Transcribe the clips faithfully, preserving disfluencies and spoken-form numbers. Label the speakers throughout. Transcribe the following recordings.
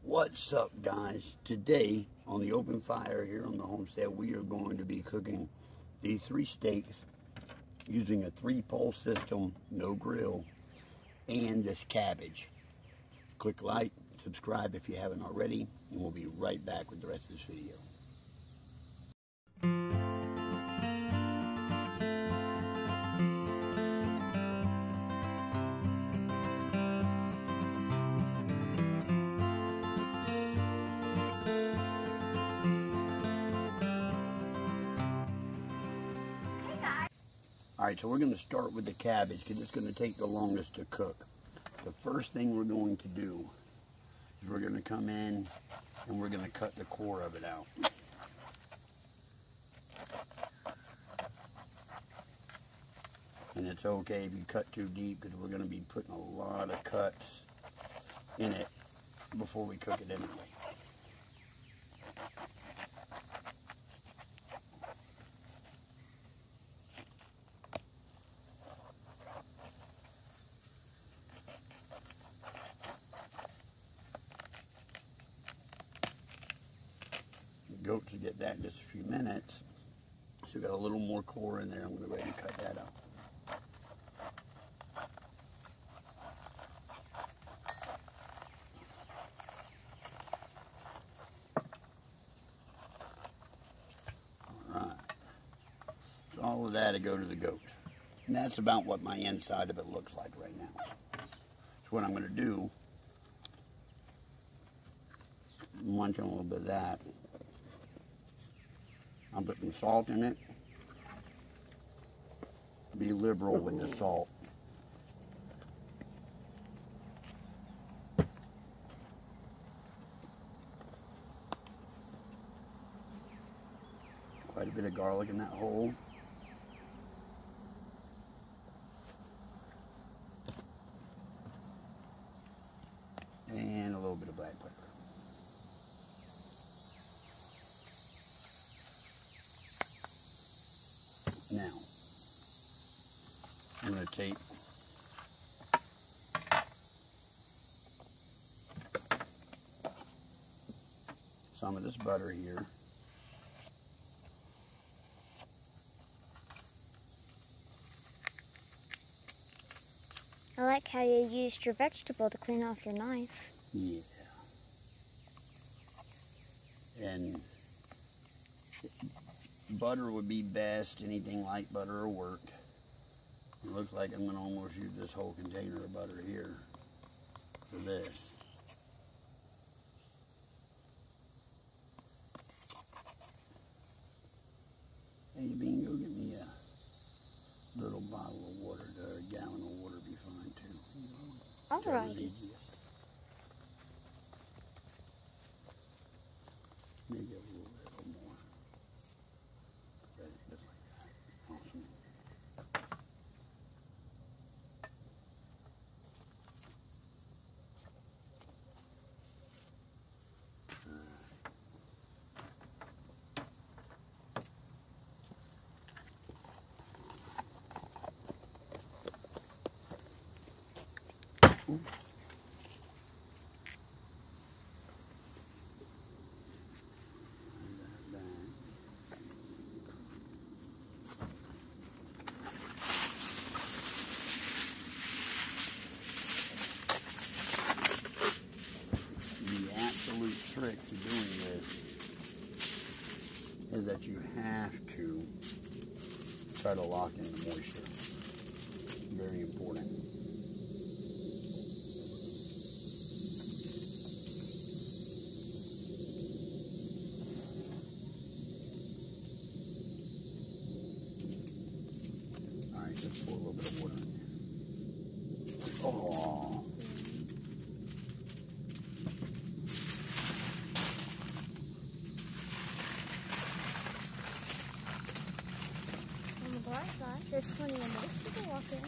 Speaker 1: What's up, guys? Today on the open fire here on the homestead, we are going to be cooking these three steaks using a three pole system, no grill, and this cabbage. Click like, subscribe if you haven't already, and we'll be right back with the rest of this video. Alright, so we're going to start with the cabbage because it's going to take the longest to cook. The first thing we're going to do is we're going to come in and we're going to cut the core of it out. And it's okay if you cut too deep because we're going to be putting a lot of cuts in it before we cook it anyway. Goats will get that in just a few minutes. So we've got a little more core in there. I'm going to go ahead and cut that out. Alright. So all of that will go to the goats. And that's about what my inside of it looks like right now. So what I'm going to do, munch on a little bit of that. I'll put some salt in it. Be liberal with the salt. Quite a bit of garlic in that hole. And a little bit of black pepper. Now, I'm going to take some of this butter here.
Speaker 2: I like how you used your vegetable to clean off your knife.
Speaker 1: Yeah. And butter would be best. Anything like butter will work. It looks like I'm going to almost use this whole container of butter here for this. Hey, Bean, go get me a little bottle of water, or a gallon of water be fine too. You know,
Speaker 2: alrighty.
Speaker 1: Maybe a little bit more. Just like that. Awesome. Ooh. Trick to doing this is that you have to try to lock in the moisture. Very important. All right, let's pour a little bit of water in there. Oh.
Speaker 2: There's plenty of moisture to walk in.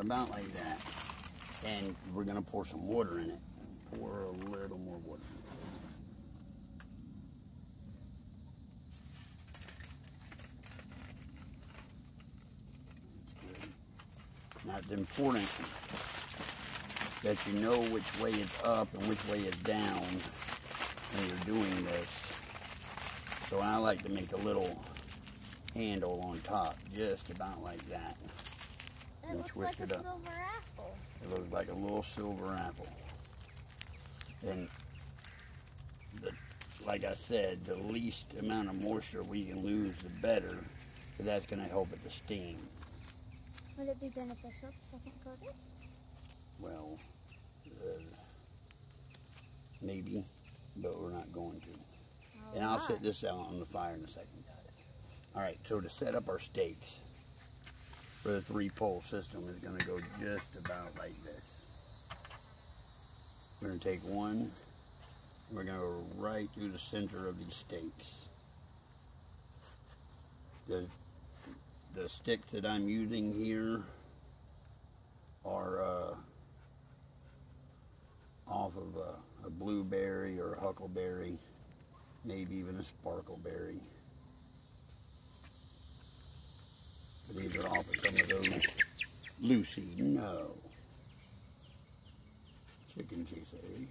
Speaker 1: about like that. And we're gonna pour some water in it. Pour a little more water. Now it's important that you know which way is up and which way is down when you're doing this. So I like to make a little handle on top, just about like that.
Speaker 2: It looks like a silver apple.
Speaker 1: It looks like a little silver apple. And the, like I said, the least amount of moisture we can lose, the better, because that's going to help it to steam.
Speaker 2: Would it be beneficial to second coat it?
Speaker 1: Well, uh, maybe, but we're not going to.
Speaker 2: All
Speaker 1: and I'll
Speaker 2: right.
Speaker 1: set this out on the fire in a second, guys. All right, so to set up our stakes for the three-pole system is going to go just about like this. We're going to take one, and we're going to go right through the center of these stakes. The, the sticks that I'm using here are uh, off of a, a blueberry or a huckleberry, maybe even a sparkleberry. But these are off of some of those Lucy, no. Chicken cheese egg.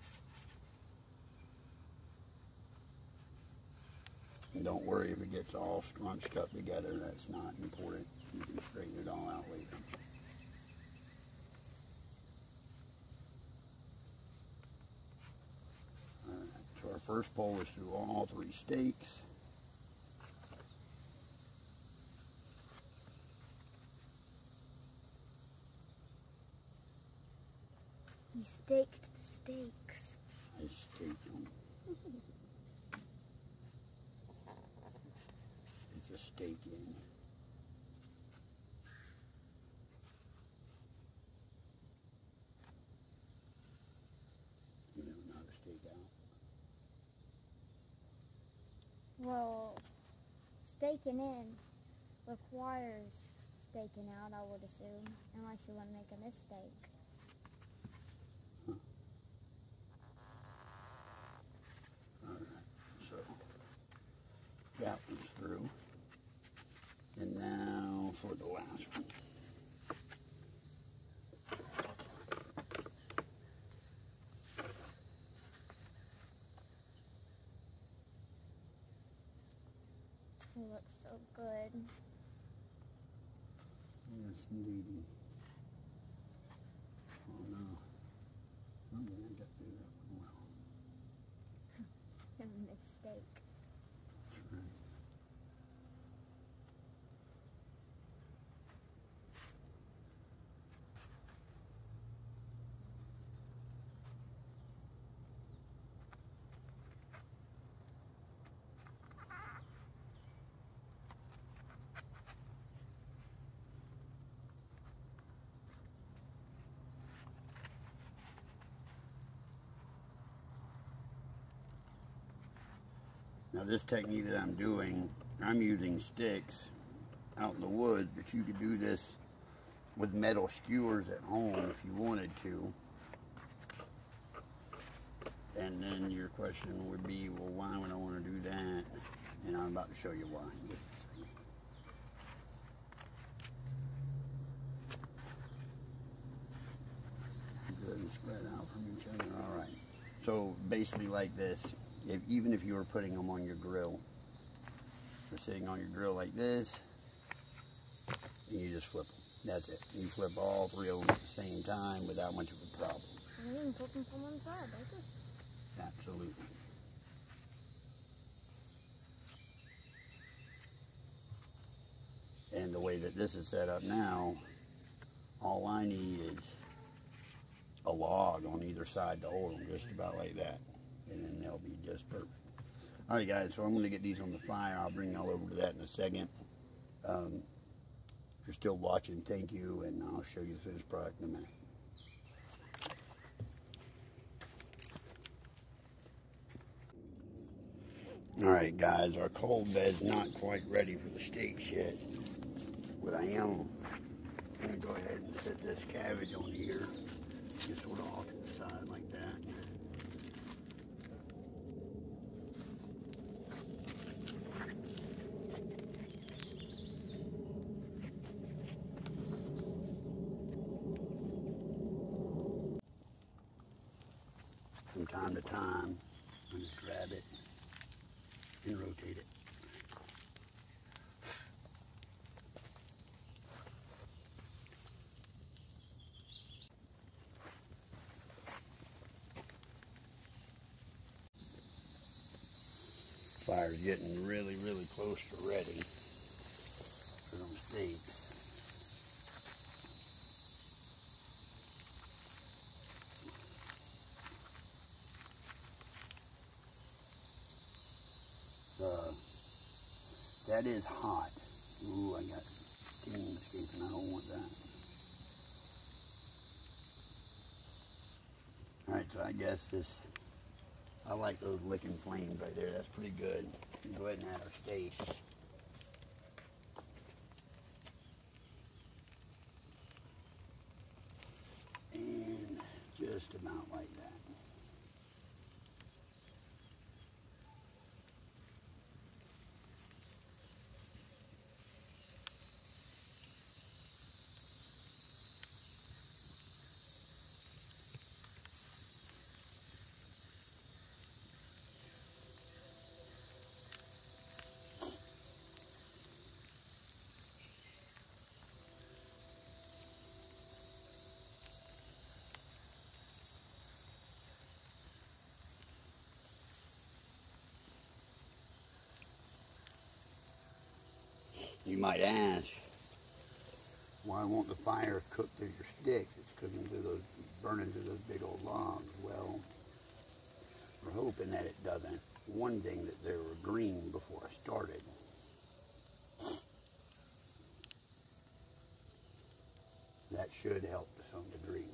Speaker 1: And don't worry if it gets all scrunched up together, that's not important. You can straighten it all out later. Alright, so our first pole is through all three stakes.
Speaker 2: You staked the stakes.
Speaker 1: I staked them. It's a stake in. You know how to stake out.
Speaker 2: Well, staking in requires staking out, I would assume, unless you want to make a mistake.
Speaker 1: That one's through. And now for the last one.
Speaker 2: It looks so good.
Speaker 1: Yes, indeed. Oh no. I don't think I got through that one well.
Speaker 2: A mistake.
Speaker 1: Right. Now this technique that I'm doing, I'm using sticks out in the woods, but you could do this with metal skewers at home if you wanted to. And then your question would be, well, why would I want to do that? And I'm about to show you why in just a second. Good and spread out from each other. All right. So basically like this. If, even if you were putting them on your grill, they're sitting on your grill like this, and you just flip them. That's it. You flip all three of them at the same time without much of a problem.
Speaker 2: And you can flip them from one side, like this.
Speaker 1: Absolutely. And the way that this is set up now, all I need is a log on either side to hold them, just about like that. And then they'll be just perfect. All right, guys, so I'm going to get these on the fire. I'll bring y'all over to that in a second. Um, if you're still watching, thank you, and I'll show you the finished product in a minute. All right, guys, our cold bed's not quite ready for the steaks yet. What I am I'm going to go ahead and set this cabbage on here, just sort of off to the side like that. From time to time, I just grab it and rotate it. Fire's getting really, really close to ready for them steaks. Uh, that is hot. Ooh, I got steam escaping. I don't want that. Alright, so I guess this, I like those licking flames right there. That's pretty good. Go ahead and add our steaks. And just about like that. You might ask, why won't the fire cook through your sticks? It's cooking through those, burning through those big old logs. Well, we're hoping that it doesn't. One thing, that they were green before I started. That should help to some degree.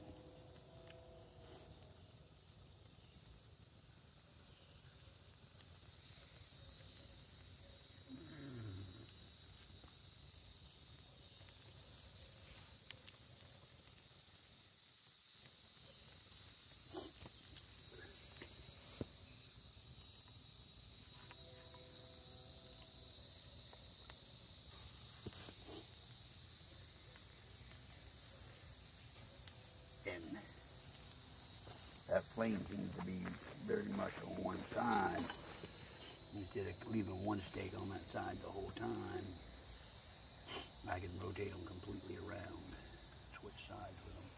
Speaker 1: That flame seems to be very much on one side, instead of leaving one steak on that side the whole time. I can rotate them completely around, switch sides with them.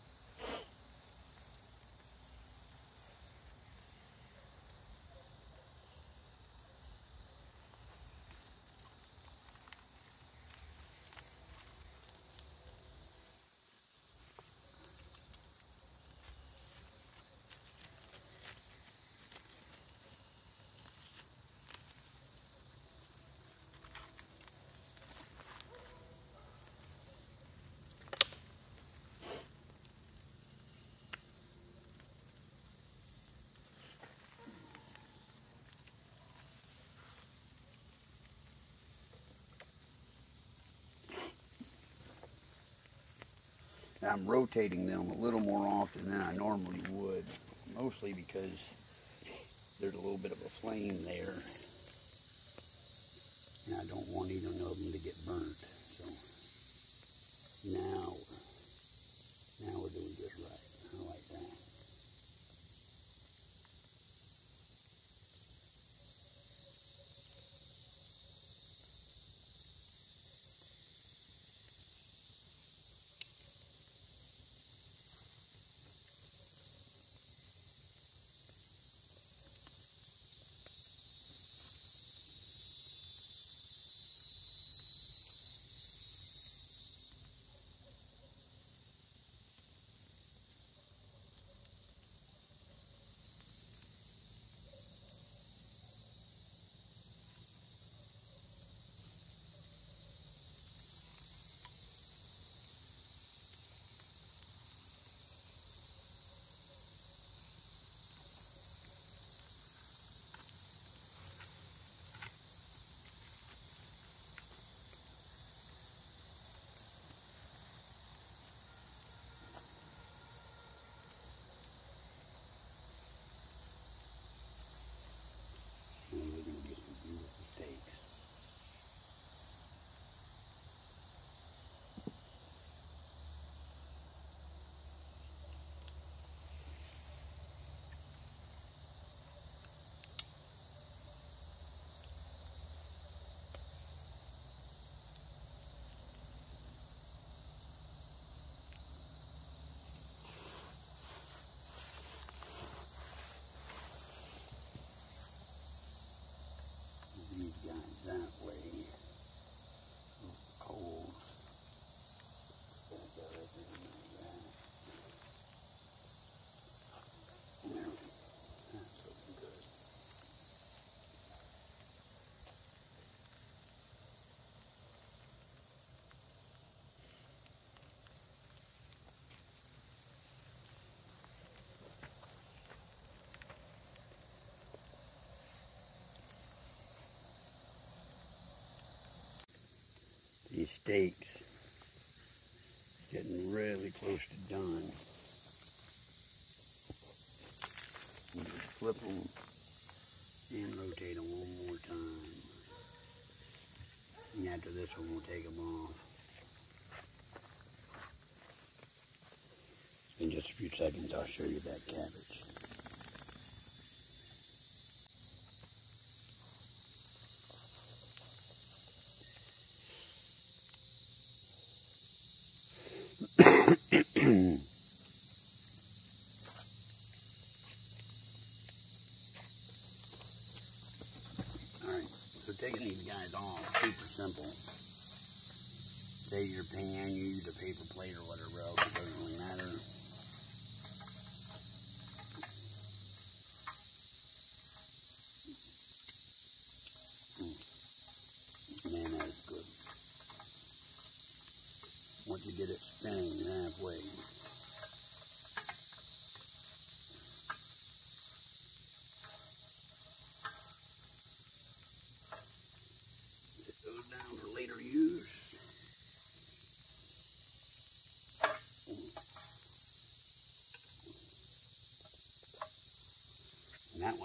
Speaker 1: I'm rotating them a little more often than I normally would, mostly because there's a little bit of a flame there, and I don't want either of them to get burnt. So now, now we're doing just right. I like that. these steaks getting really close to done. And just flip them and rotate them one more time. And after this one, we'll take them off. In just a few seconds, I'll show you that cabbage. Alright, so taking these guys off, super simple. Save your pan, you use a paper plate or whatever else, it doesn't really matter. Mm. Man, that is good. Once you get it spinning halfway, set those down for later use. And that one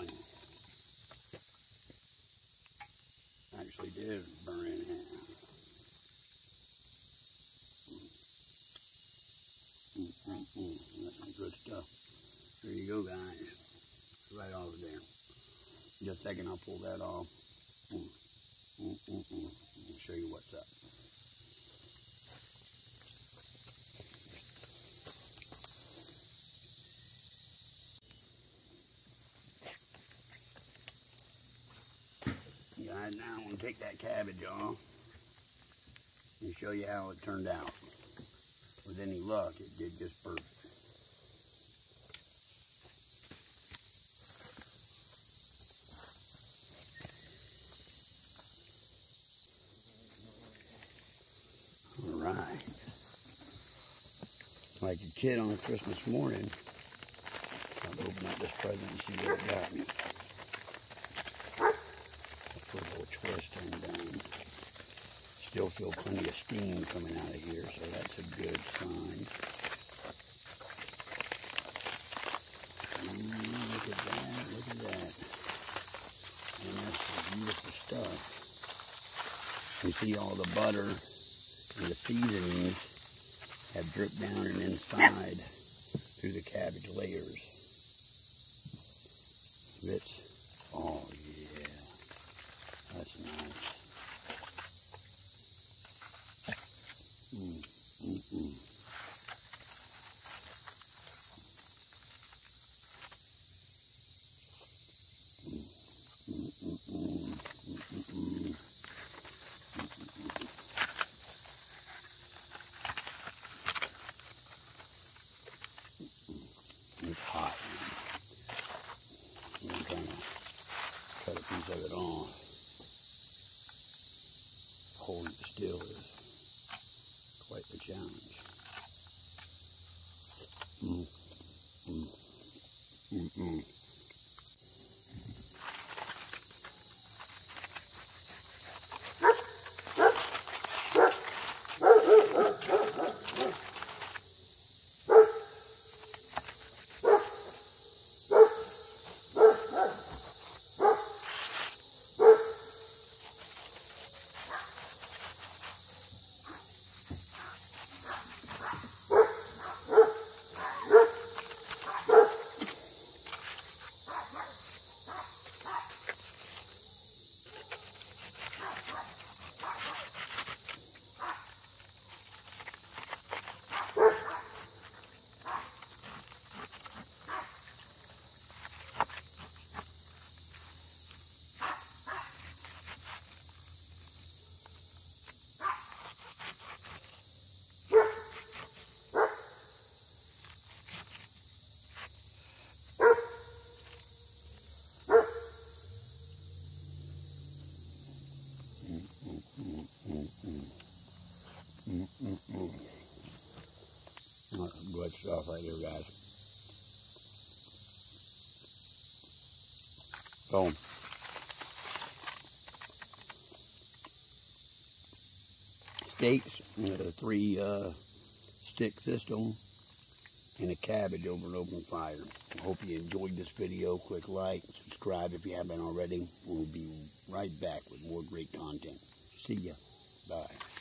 Speaker 1: actually did burn in half. Mm, mm, mm. That's some good stuff. There you go, guys. Right off there. Just a second, I'll pull that off. Mm, mm, mm, mm. I'll show you what's up. Guys, now I'm going to take that cabbage off and show you how it turned out. With any luck, it did just perfect. Alright. Like a kid on a Christmas morning, I'll open up this present and see what it got me. Put a little twist on down. Still feel plenty of steam coming out of here, so that's a good sign. Mm, look at that, look at that. And that's some beautiful stuff. You see all the butter and the seasonings have dripped down and inside through the cabbage layers. It's, oh yeah, that's nice. Mm, mm, mm. Mm, mm, mm, mm, mm, mm. It's hot. I'm trying to cut a piece of it off. Holding it still is quite the challenge. Mm, mm, mm, mm. Mm-mm-mm. That's some good stuff right here, guys. So, steaks, with a three uh, stick system, and a cabbage over an open fire. I hope you enjoyed this video. Click like, subscribe if you haven't already. We'll be right back with more great content. See ya. Bye.